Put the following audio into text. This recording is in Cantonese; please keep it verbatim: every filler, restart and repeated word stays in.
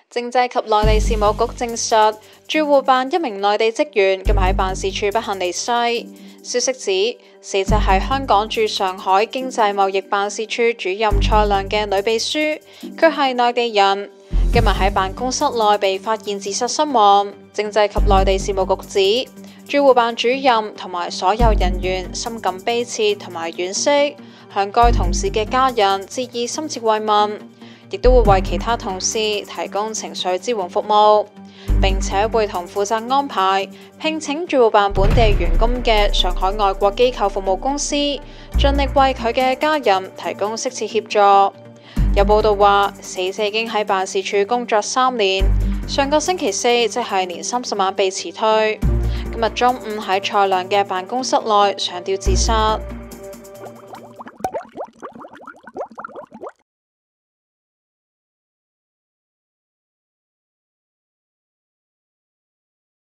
政制及內地事務局證實，駐滬辦一名內地職員今日喺辦事處不幸離世。消息指，死者係香港駐上海經濟貿易辦事處主任蔡亮嘅女秘書，佢係內地人，今日喺辦公室內被發現自殺身亡。政制及內地事務局指，駐滬辦主任同埋所有人員深感悲切同埋惋惜，向該同事嘅家人致以深切慰問，亦都會為其他同事提供情緒支援服務，並且會同負責安排聘請駐滬辦本地員工嘅上海外國機構服務公司，盡力為佢嘅家人提供適切協助。有報道話，死者已經喺辦事處工作三年，上個星期四即係年三十晚被辭退，今日中午喺蔡亮嘅辦公室內上吊自殺。